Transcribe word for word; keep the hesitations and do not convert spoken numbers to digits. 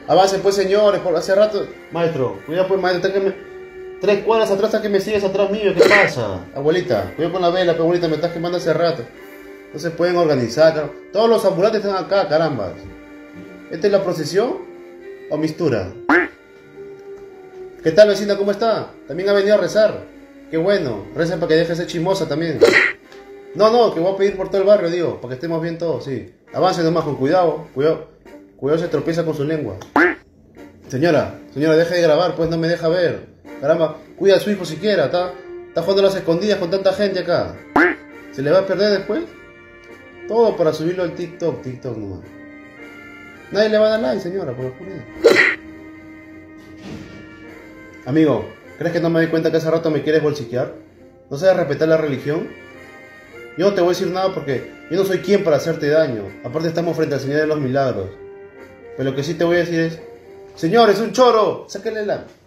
Avancen pues señores, por hace rato. Maestro, cuidado pues maestro, está que me... Tres cuadras atrás está que me sigues atrás mío, ¿qué pasa? Abuelita, cuidado con la vela, pero abuelita me estás quemando hace rato. No se pueden organizar, car... Todos los ambulantes están acá, caramba. ¿Esta es la procesión o mistura? ¿Qué tal vecina, cómo está? También ha venido a rezar. Qué bueno, recen para que deje de ser chismosa también. No, no, que voy a pedir por todo el barrio, digo, para que estemos bien todos, sí. Avance nomás con cuidado, cuidado. Cuidado, se tropieza con su lengua. Señora, señora, deje de grabar, pues no me deja ver. Caramba, cuida a su hijo siquiera, ¿está? Está jugando a las escondidas con tanta gente acá. ¿Se le va a perder después? Todo para subirlo al TikTok, TikTok nomás. Nadie le va a dar like, señora, por la oscuridad. Amigo, ¿crees que no me doy cuenta que hace rato me quieres bolsiquear? ¿No sabes respetar la religión? Yo no te voy a decir nada porque yo no soy quien para hacerte daño. Aparte estamos frente al Señor de los Milagros. Pero lo que sí te voy a decir es... Señor, es un choro, sáquenle la...